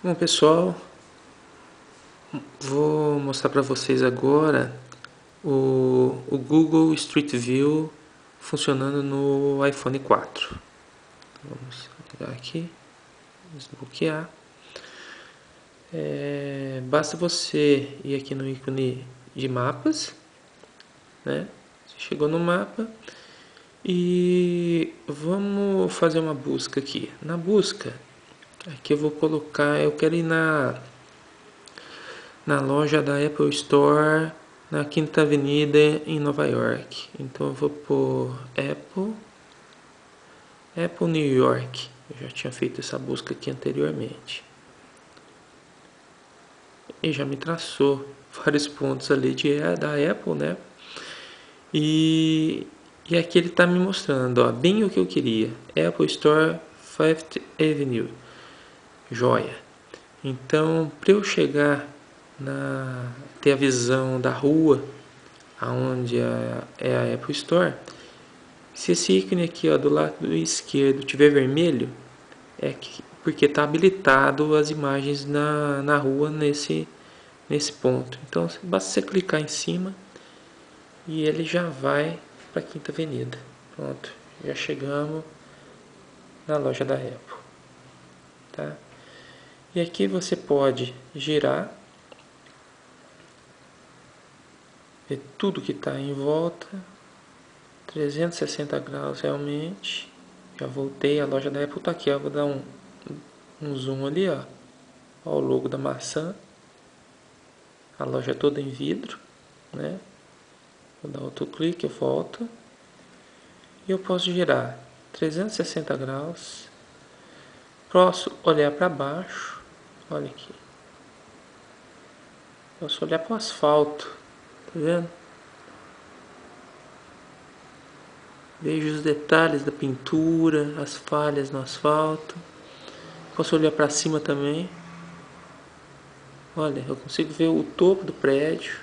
Bom, pessoal, vou mostrar para vocês agora o Google Street View funcionando no iPhone 4. Vamos ligar aqui, desbloquear. Basta você ir aqui no ícone de mapas, né? Você chegou no mapa e vamos fazer uma busca aqui. Na busca, aqui eu vou colocar, eu quero ir na loja da Apple Store na Quinta Avenida em Nova York. Então eu vou por Apple New York. Eu já tinha feito essa busca aqui anteriormente e já me traçou vários pontos ali da Apple, né? E aqui ele está me mostrando, ó, bem o que eu queria. Apple Store Fifth Avenue. Joia. Então, para eu chegar ter a visão da rua aonde é a Apple Store, se esse ícone aqui, ó, do lado esquerdo tiver vermelho, porque está habilitado as imagens na rua nesse ponto. Então basta você clicar em cima e ele já vai para a Quinta Avenida. Pronto, já chegamos na loja da Apple, tá? E aqui você pode girar, ver tudo que está em volta, 360 graus realmente. Já voltei, a loja da Apple está aqui, ó. Vou dar um zoom ali, ó. Ó, o logo da maçã. A loja toda em vidro, né? Vou dar outro clique, eu volto. E eu posso girar 360 graus. Posso olhar para baixo. Olha aqui. Posso olhar para o asfalto. Tá vendo? Vejo os detalhes da pintura, as falhas no asfalto. Posso olhar para cima também. Olha, eu consigo ver o topo do prédio.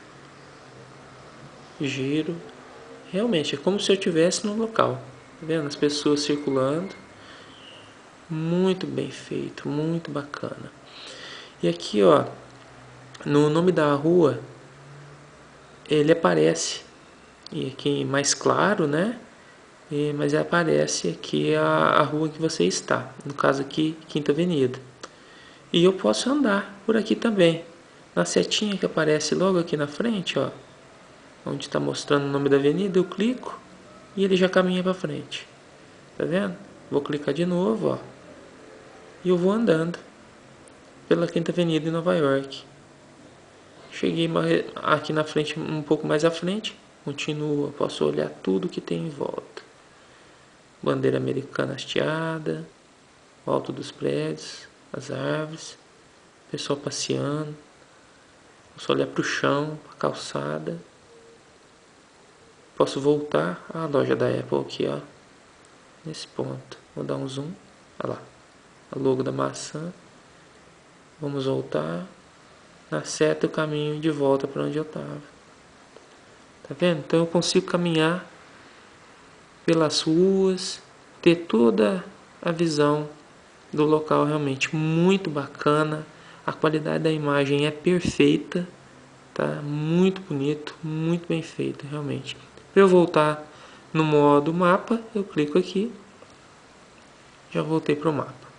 Giro. Realmente, é como se eu estivesse no local. Tá vendo? As pessoas circulando. Muito bem feito, muito bacana. E aqui, ó, no nome da rua, ele aparece. E aqui mais claro, né? Mas aparece aqui a rua que você está. No caso aqui, Quinta Avenida. E eu posso andar por aqui também. Na setinha que aparece logo aqui na frente, ó, onde está mostrando o nome da avenida, eu clico e ele já caminha para frente. Tá vendo? Vou clicar de novo, ó, e eu vou andando pela Quinta Avenida em Nova York. Cheguei aqui na frente, um pouco mais à frente, continuo, posso olhar tudo que tem em volta. Bandeira americana hasteada, o alto dos prédios, as árvores, pessoal passeando. Posso olhar para o chão, para a calçada. Posso voltar à loja da Apple aqui, ó, nesse ponto. Vou dar um zoom, olha lá, o logo da maçã. Vamos voltar. Na seta o caminho de volta para onde eu estava. Tá vendo? Então eu consigo caminhar pelas ruas, ter toda a visão do local, realmente muito bacana. A qualidade da imagem é perfeita, tá? Muito bonito, muito bem feito, realmente. Para eu voltar no modo mapa, eu clico aqui, já voltei para o mapa.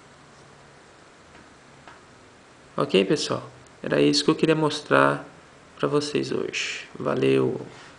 Ok, pessoal? Era isso que eu queria mostrar para vocês hoje. Valeu!